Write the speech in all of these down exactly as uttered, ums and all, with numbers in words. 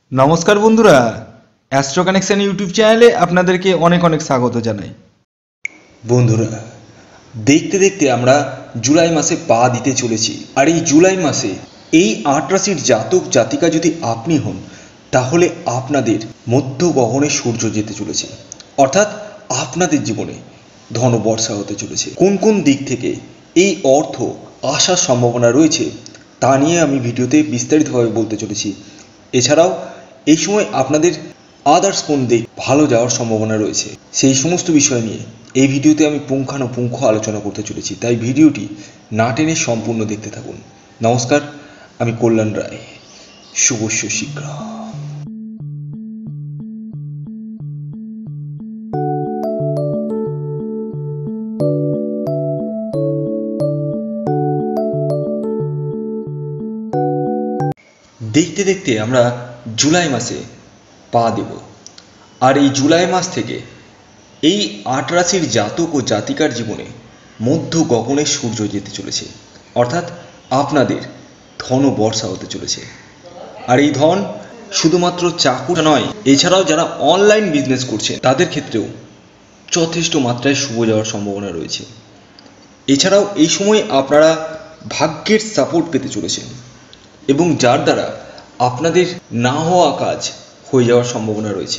নমস্কার বন্ধুরা, astro connection YouTube চ্যানেলে আপনাদেরকে অনেক অনেক স্বাগত জানাই। বন্ধুরা, দেখতে দেখতে আমরা জুলাই মাসে পা দিতে চলেছি। আর এই জুলাই মাসে এই আট রাশির জাতক জাতিকা যদি আপনি হন, তাহলে আপনাদের মধ্য গগনে সূর্য যেতে চলেছে, অর্থাৎ আপনাদের জীবনে ধন বর্ষা হতে চলেছে। কোন কোন দিক থেকে এই অর্থ আসার সম্ভাবনা রয়েছে তা নিয়ে আমি ভিডিওতে বিস্তারিতভাবে বলতে চলেছি। এছাড়াও এই সময় আপনাদের আদার্স কোন দিক ভালো যাওয়ার সম্ভাবনা রয়েছে, সেই সমস্ত বিষয় নিয়ে এই ভিডিওতে আমি পুঙ্খানুপুঙ্খ আলোচনা করতে চলেছি। তাই ভিডিওটি না টেনে সম্পূর্ণ দেখতে থাকুন। নমস্কার, আমি কল্যাণ রায়। শুভস্য শীঘ্র। দেখতে দেখতে আমরা জুলাই মাসে পা দেব। আর এই জুলাই মাস থেকে এই আট রাশির জাতক ও জাতিকার জীবনে মধ্য গগনে সূর্য যেতে চলেছে, অর্থাৎ আপনাদের ধন বর্ষা হতে চলেছে। আর এই ধন শুধুমাত্র চাকুরা নয়, এছাড়াও যারা অনলাইন বিজনেস করছে তাদের ক্ষেত্রেও যথেষ্ট মাত্রায় শুভ যাওয়ার সম্ভাবনা রয়েছে। এছাড়াও এই সময় আপনারা ভাগ্যের সাপোর্ট পেতে চলেছেন এবং যার দ্বারা আপনাদের না হওয়া কাজ হয়ে যাওয়ার সম্ভাবনা রয়েছে।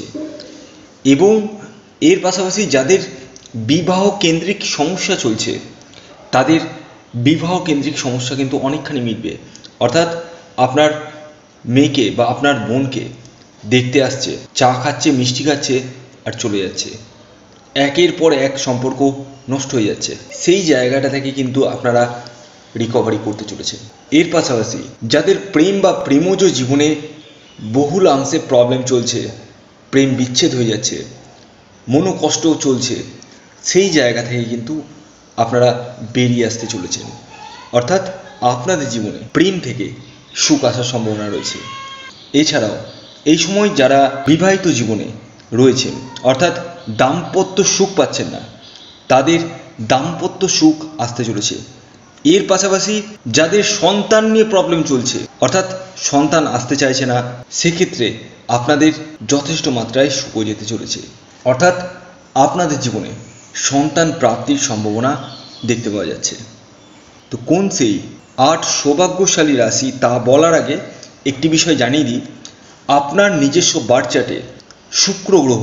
এবং এর পাশাপাশি যাদের বিবাহ কেন্দ্রিক সমস্যা চলছে, তাদের বিবাহ কেন্দ্রিক সমস্যা কিন্তু অনেকখানি মিটবে। অর্থাৎ আপনার মেয়েকে বা আপনার বোনকে দেখতে আসছে, চা খাচ্ছে, মিষ্টি খাচ্ছে আর চলে যাচ্ছে, একের পর এক সম্পর্ক নষ্ট হয়ে যাচ্ছে, সেই জায়গাটা থেকে কিন্তু আপনারা রিকভারি করতে চলেছেন। এর পাশাপাশি যাদের প্রেম বা প্রেমজ জীবনে বহুল অংশে প্রবলেম চলছে, প্রেম বিচ্ছেদ হয়ে যাচ্ছে, মনোকষ্টও চলছে, সেই জায়গা থেকে কিন্তু আপনারা বেরিয়ে আসতে চলেছেন। অর্থাৎ আপনাদের জীবনে প্রেম থেকে সুখ আসার সম্ভাবনা রয়েছে। এছাড়াও এই সময় যারা বিবাহিত জীবনে রয়েছেন, অর্থাৎ দাম্পত্য সুখ পাচ্ছেন না, তাদের দাম্পত্য সুখ আসতে চলেছে। এর পাশাপাশি যাদের সন্তান নিয়ে প্রবলেম চলছে, অর্থাৎ সন্তান আসতে চাইছে না, সেক্ষেত্রে আপনাদের যথেষ্ট মাত্রায় সুখ যেতে চলেছে। অর্থাৎ আপনাদের জীবনে সন্তান প্রাপ্তির সম্ভাবনা দেখতে পাওয়া যাচ্ছে। তো কোন সেই আট সৌভাগ্যশালী রাশি তা বলার আগে একটি বিষয় জানিয়ে দিই। আপনার নিজস্ব বার্থ চার্টে শুক্র গ্রহ,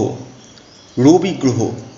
রবি গ্রহ,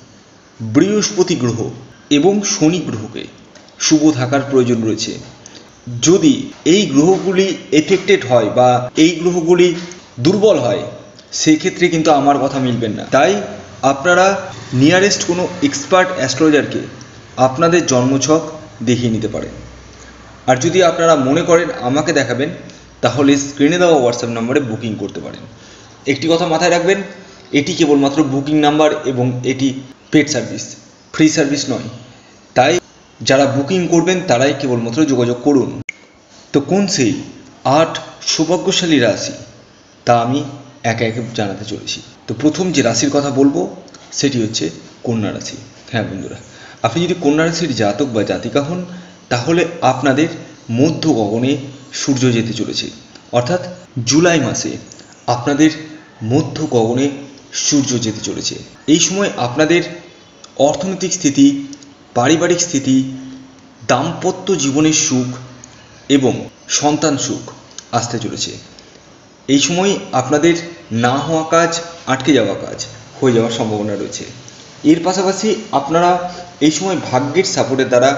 বৃহস্পতি গ্রহ এবং শনি গ্রহকে শুভ থাকার প্রয়োজন রয়েছে। যদি এই গ্রহগুলি এফেক্টেড হয় বা এই গ্রহগুলি দুর্বল হয়, সেই ক্ষেত্রে কিন্তু আমার কথা মিলবেন না। তাই আপনারা নিয়ারেস্ট কোনো এক্সপার্ট অ্যাস্ট্রোলজারকে আপনাদের জন্মছক দেখিয়ে নিতে পারেন। আর যদি আপনারা মনে করেন আমাকে দেখাবেন, তাহলে স্ক্রিনে দেওয়া হোয়াটসঅ্যাপ নম্বরে বুকিং করতে পারেন। একটি কথা মাথায় রাখবেন, এটি কেবলমাত্র বুকিং নাম্বার এবং এটি পেড সার্ভিস, ফ্রি সার্ভিস নয়। তাই যারা বুকিং করবেন তারাই কেবলমাত্র যোগাযোগ করুন। তো কোন সেই আট সৌভাগ্যশালী রাশি তা আমি একে একে জানাতে চলেছি। তো প্রথম যে রাশির কথা বলবো সেটি হচ্ছে কন্যা রাশি। হ্যাঁ বন্ধুরা, আপনি যদি কন্যা রাশির জাতক বা জাতিকা হন, তাহলে আপনাদের মধ্য গগনে সূর্য যেতে চলেছে, অর্থাৎ জুলাই মাসে আপনাদের মধ্য গগনে সূর্য যেতে চলেছে। এই সময় আপনাদের অর্থনৈতিক স্থিতি, পারিবারিক স্থিতি, দাম্পত্য জীবনের সুখ এবং সন্তান সুখ আসতে চলেছে। এই সময় আপনাদের না হওয়া কাজ, আটকে যাওয়া কাজ হয়ে যাওয়ার সম্ভাবনা রয়েছে। এর পাশাপাশি আপনারা এই সময় ভাগ্যের সাপোর্টের দ্বারা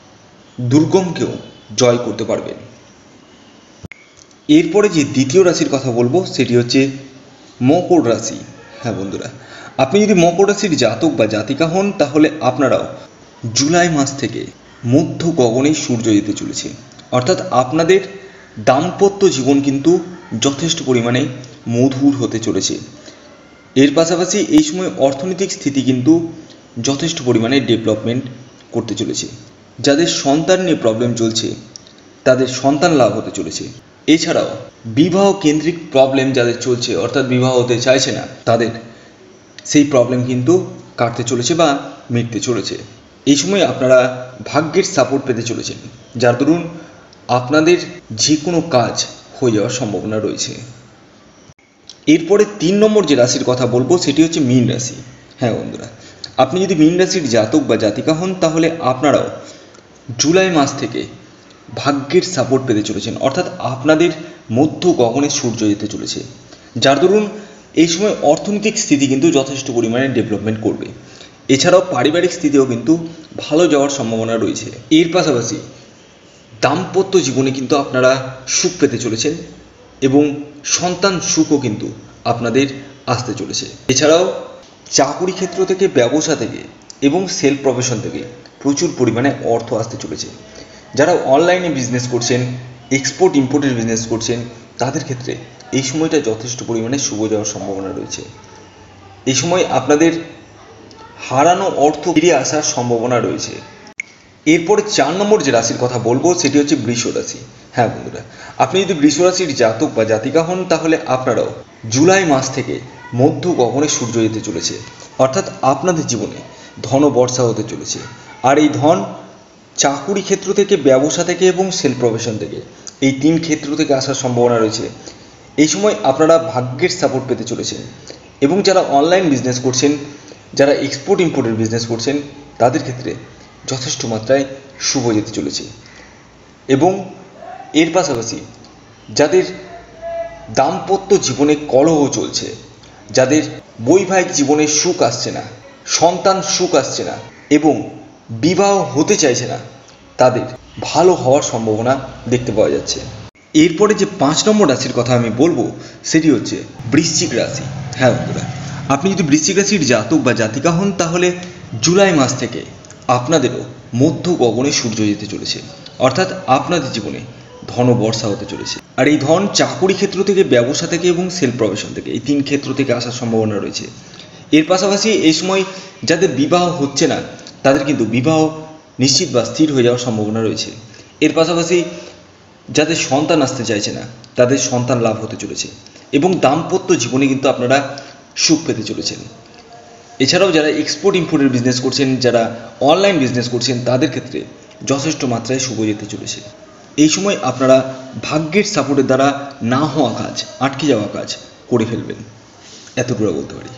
দুর্গমকেও জয় করতে পারবেন। এরপরে যে দ্বিতীয় রাশির কথা বলবো সেটি হচ্ছে মকর রাশি। হ্যাঁ বন্ধুরা, আপনি যদি মকর রাশির জাতক বা জাতিকা হন, তাহলে আপনারাও জুলাই মাস থেকে মধ্য গগনে সূর্য যেতে চলেছে, অর্থাৎ আপনাদের দাম্পত্য জীবন কিন্তু যথেষ্ট পরিমাণে মধুর হতে চলেছে। এর পাশাপাশি এই সময় অর্থনৈতিক স্থিতি কিন্তু যথেষ্ট পরিমাণে ডেভেলপমেন্ট করতে চলেছে। যাদের সন্তান নিয়ে প্রবলেম চলছে, তাদের সন্তান লাভ হতে চলেছে। এছাড়াও বিবাহ কেন্দ্রিক প্রবলেম যাদের চলছে, অর্থাৎ বিবাহ হতে চাইছে না, তাদের সেই প্রবলেম কিন্তু কাটতে চলেছে বা মিটতে চলেছে। এই সময় আপনারা ভাগ্যের সাপোর্ট পেতে চলেছেন, যার দরুন আপনাদের যে কোনো কাজ হয়ে যাওয়ার সম্ভাবনা রয়েছে। এরপরে তিন নম্বর যে রাশির কথা বলবো সেটি হচ্ছে মীন রাশি। হ্যাঁ বন্ধুরা, আপনি যদি মীন রাশির জাতক বা জাতিকা হন তাহলে আপনারাও জুলাই মাস থেকে ভাগ্যের সাপোর্ট পেতে চলেছেন, অর্থাৎ আপনাদের মধ্য গগনে সূর্য যেতে চলেছে, যার দরুন এই সময় অর্থনৈতিক স্থিতি কিন্তু যথেষ্ট পরিমাণে ডেভেলপমেন্ট করবে। এছাড়াও পারিবারিক স্থিতিও কিন্তু ভালো যাওয়ার সম্ভাবনা রয়েছে। এর পাশাপাশি দাম্পত্য জীবনে কিন্তু আপনারা সুখ পেতে চলেছেন এবং সন্তান সুখও কিন্তু আপনাদের আসতে চলেছে। এছাড়াও চাকুরি ক্ষেত্র থেকে, ব্যবসা থেকে এবং সেলফ প্রফেশন থেকে প্রচুর পরিমাণে অর্থ আসতে চলেছে। যারা অনলাইনে বিজনেস করছেন, এক্সপোর্ট ইম্পোর্টের বিজনেস করছেন, তাদের ক্ষেত্রে এই সময়টা যথেষ্ট পরিমাণে শুভ যাওয়ার সম্ভাবনা রয়েছে। এই সময় আপনাদের হারানো অর্থ ফিরে আসার সম্ভাবনা রয়েছে। এরপরে চার নম্বর যে রাশির কথা বলবো সেটি হচ্ছে বৃষ রাশি। হ্যাঁ বন্ধুরা, আপনি যদি বৃষ রাশির জাতক বা জাতিকা হন তাহলে আপনারাও জুলাই মাস থেকে মধ্য গগনে সূর্য যেতে চলেছে, অর্থাৎ আপনাদের জীবনে ধন বর্ষা হতে চলেছে। আর এই ধন চাকুরি ক্ষেত্র থেকে, ব্যবসা থেকে এবং সেলফ প্রফেশন থেকে, এই তিন ক্ষেত্র থেকে আসার সম্ভাবনা রয়েছে। এই সময় আপনারা ভাগ্যের সাপোর্ট পেতে চলেছেন এবং যারা অনলাইন বিজনেস করছেন, যারা এক্সপোর্ট ইম্পোর্টের বিজনেস করছেন, তাদের ক্ষেত্রে যথেষ্ট মাত্রায় শুভ যেতে চলেছে। এবং এর পাশাপাশি যাদের দাম্পত্য জীবনে কলহ চলছে, যাদের বৈবাহিক জীবনে সুখ আসছে না, সন্তান সুখ আসছে না এবং বিবাহ হতে চাইছে না, তাদের ভালো হওয়ার সম্ভাবনা দেখতে পাওয়া যাচ্ছে। এরপরে যে পাঁচ নম্বর রাশির কথা আমি বলবো সেটি হচ্ছে বৃশ্চিক রাশি। হ্যাঁ বন্ধুরা, আপনি যদি বৃশ্চিক রাশির জাতক বা জাতিকা হন তাহলে জুলাই মাস থেকে আপনাদেরও মধ্য গগনে সূর্য যেতে চলেছে, অর্থাৎ আপনাদের জীবনে ধন বর্ষা হতে চলেছে। আর এই ধন চাকুরি ক্ষেত্র থেকে, ব্যবসা থেকে এবং সেলফ প্রফেশন থেকে, এই তিন ক্ষেত্র থেকে আসার সম্ভাবনা রয়েছে। এর পাশাপাশি এই সময় যাদের বিবাহ হচ্ছে না তাদের কিন্তু বিবাহ নিশ্চিত বা স্থির হয়ে যাওয়ার সম্ভাবনা রয়েছে। এর পাশাপাশি যাদের সন্তান আসতে চাইছে না তাদের সন্তান লাভ হতে চলেছে এবং দাম্পত্য জীবনে কিন্তু আপনারা সুখ পেতে চলেছেন। এছাড়াও যারা এক্সপোর্ট ইম্পোর্টের বিজনেস করছেন, যারা অনলাইন বিজনেস করছেন, তাদের ক্ষেত্রে যথেষ্ট মাত্রায় শুভ যেতে চলেছে। এই সময় আপনারা ভাগ্যের সাপোর্টের দ্বারা না হওয়া কাজ, আটকে যাওয়া কাজ করে ফেলবেন, এতটুকু বলতে পারি।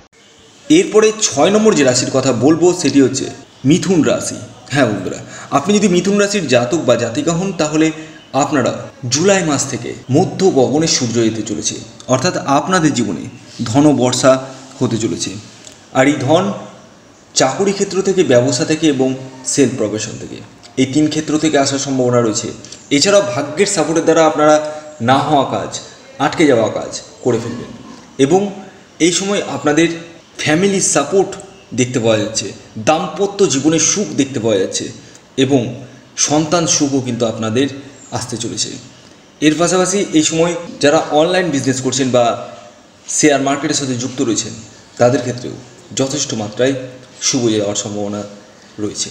এরপরে ছয় নম্বর যে রাশির কথা বলবো সেটি হচ্ছে মিথুন রাশি। হ্যাঁ বন্ধুরা, আপনি যদি মিথুন রাশির জাতক বা জাতিকা হন তাহলে আপনারা জুলাই মাস থেকে মধ্য গগনে সূর্য যেতে চলেছে, অর্থাৎ আপনাদের জীবনে ধন বর্ষা হতে চলেছে। আর এই ধন চাকুরি ক্ষেত্র থেকে, ব্যবসা থেকে এবং সেলফ প্রফেশন থেকে, এই তিন ক্ষেত্র থেকে আসার সম্ভাবনা রয়েছে। এছাড়াও ভাগ্যের সাপোর্টের দ্বারা আপনারা না হওয়া কাজ, আটকে যাওয়া কাজ করে ফেলবেন এবং এই সময় আপনাদের ফ্যামিলির সাপোর্ট দেখতে পাওয়া যাচ্ছে, দাম্পত্য জীবনে সুখ দেখতে পাওয়া যাচ্ছে এবং সন্তান সুখও কিন্তু আপনাদের আসতে চলেছে। এর পাশাপাশি এই সময় যারা অনলাইন বিজনেস করছেন বা শেয়ার মার্কেটের সাথে যুক্ত রয়েছেন তাদের ক্ষেত্রেও যথেষ্ট মাত্রায় শুভ যাওয়ার সম্ভাবনা রয়েছে।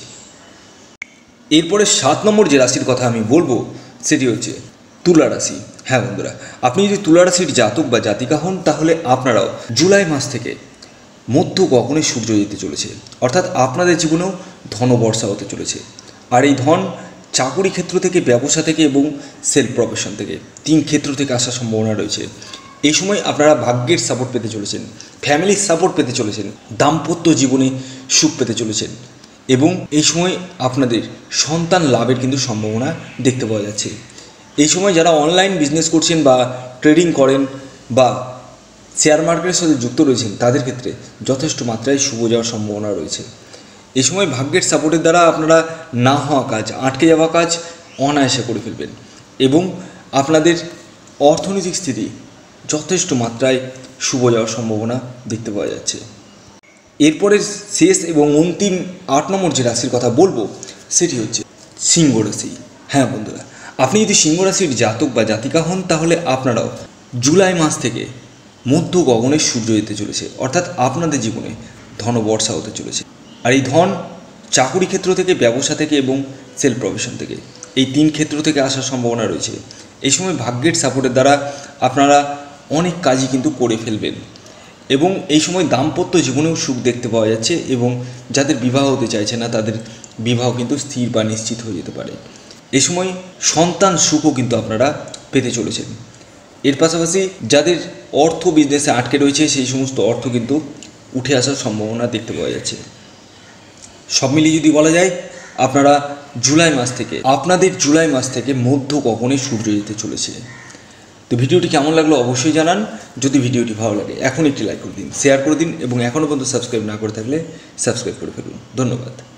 এরপরে সাত নম্বর যে রাশির কথা আমি বলবো সেটি হচ্ছে তুলা রাশি। হ্যাঁ বন্ধুরা, আপনি যদি তুলা রাশির জাতক বা জাতিকা হন তাহলে আপনারাও জুলাই মাস থেকে মধ্য গগনে সূর্য যেতে চলেছে, অর্থাৎ আপনাদের জীবনেও ধন বর্ষা হতে চলেছে। আর এই ধন চাকুরি ক্ষেত্র থেকে, ব্যবসা থেকে এবং সেলফ প্রফেশন থেকে, তিন ক্ষেত্র থেকে আসার সম্ভাবনা রয়েছে। এই সময় আপনারা ভাগ্যের সাপোর্ট পেতে চলেছেন, ফ্যামিলির সাপোর্ট পেতে চলেছেন, দাম্পত্য জীবনে সুখ পেতে চলেছেন এবং এই সময় আপনাদের সন্তান লাভের কিন্তু সম্ভাবনা দেখতে পাওয়া যাচ্ছে। এই সময় যারা অনলাইন বিজনেস করছেন বা ট্রেডিং করেন বা শেয়ার মার্কেটের সাথে যুক্ত রয়েছেন তাদের ক্ষেত্রে যথেষ্ট মাত্রায় শুভ যাওয়ার সম্ভাবনা রয়েছে। এই সময় ভাগ্যের সাপোর্টের দ্বারা আপনারা না হওয়া কাজ, আটকে যাওয়া কাজ অনায়াসে করে ফেলবেন এবং আপনাদের অর্থনৈতিক স্থিতি যথেষ্ট মাত্রায় শুভ যাওয়ার সম্ভাবনা দেখতে পাওয়া যাচ্ছে। এরপরে শেষ এবং অন্তিম আট নম্বর যে রাশির কথা বলবো সেটি হচ্ছে সিংহ রাশি। হ্যাঁ বন্ধুরা, আপনি যদি সিংহ রাশির জাতক বা জাতিকা হন তাহলে আপনারাও জুলাই মাস থেকে মধ্য গগনে সূর্য যেতে চলেছে, অর্থাৎ আপনাদের জীবনে ধন বর্ষা হতে চলেছে। আর এই ধন চাকুরি ক্ষেত্র থেকে, ব্যবসা থেকে এবং সেলফ প্রফেশন থেকে, এই তিন ক্ষেত্র থেকে আসার সম্ভাবনা রয়েছে। এই সময় ভাগ্যের সাপোর্টের দ্বারা আপনারা অনেক কাজই কিন্তু করে ফেলবেন এবং এই সময় দাম্পত্য জীবনেও সুখ দেখতে পাওয়া যাচ্ছে এবং যাদের বিবাহ হতে চাইছে না তাদের বিবাহ কিন্তু স্থির বা নিশ্চিত হয়ে যেতে পারে। এই সময় সন্তান সুখও কিন্তু আপনারা পেতে চলেছেন এর পাশাপাশি যাদের অর্থ বিজনেসে আটকে রয়েছে সেই সমস্ত অর্থ কিন্তু উঠে আসার সম্ভাবনা দেখতে পাওয়া যাচ্ছে। সব মিলিয়ে যদি বলা যায় আপনারা জুলাই মাস থেকে আপনাদের জুলাই মাস থেকে মধ্য গগনে সূর্য যেতে চলেছে। তো ভিডিওটি কেমন লাগলো অবশ্যই জানান। যদি ভিডিওটি ভালো লাগে এখন একটি লাইক করে দিন, শেয়ার করে দিন এবং এখনও পর্যন্ত সাবস্ক্রাইব না করে থাকলে সাবস্ক্রাইব করে ফেলুন। ধন্যবাদ।